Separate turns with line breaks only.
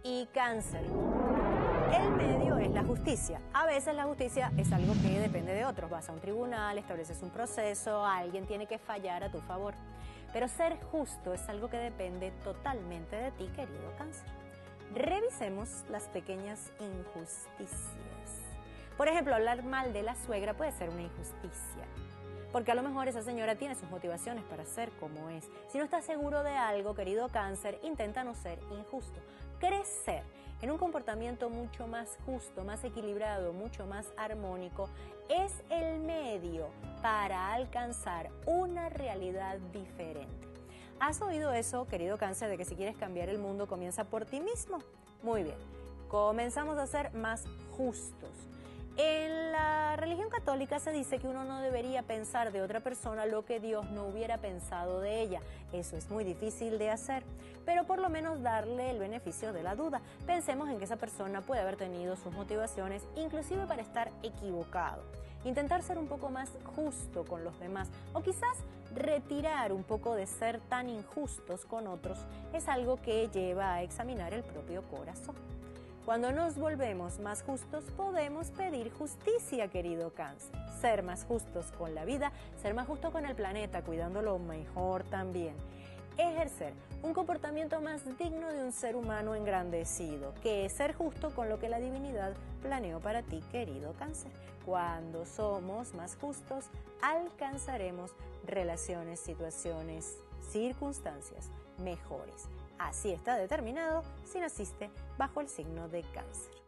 y Cáncer. El medio es la justicia. A veces la justicia es algo que depende de otros. Vas a un tribunal, estableces un proceso, alguien tiene que fallar a tu favor. Pero ser justo es algo que depende totalmente de ti, querido Cáncer. Revisemos las pequeñas injusticias. Por ejemplo, hablar mal de la suegra puede ser una injusticia, porque a lo mejor esa señora tiene sus motivaciones para ser como es. Si no estás seguro de algo, querido Cáncer, intenta no ser injusto. Crecer en un comportamiento mucho más justo, más equilibrado, mucho más armónico, es el medio para alcanzar una realidad diferente. ¿Has oído eso, querido Cáncer, de que si quieres cambiar el mundo, comienza por ti mismo? Muy bien, comenzamos a ser más justos. En la religión católica se dice que uno no debería pensar de otra persona lo que Dios no hubiera pensado de ella. Eso es muy difícil de hacer, pero por lo menos darle el beneficio de la duda. Pensemos en que esa persona puede haber tenido sus motivaciones, inclusive para estar equivocado. Intentar ser un poco más justo con los demás, o quizás retirar un poco de ser tan injustos con otros, es algo que lleva a examinar el propio corazón. Cuando nos volvemos más justos, podemos pedir justicia, querido Cáncer. Ser más justos con la vida, ser más justo con el planeta, cuidándolo mejor también. Ejercer un comportamiento más digno de un ser humano engrandecido, que es ser justo con lo que la divinidad planeó para ti, querido Cáncer. Cuando somos más justos, alcanzaremos relaciones, situaciones, circunstancias mejores. Así está determinado si naciste bajo el signo de Cáncer.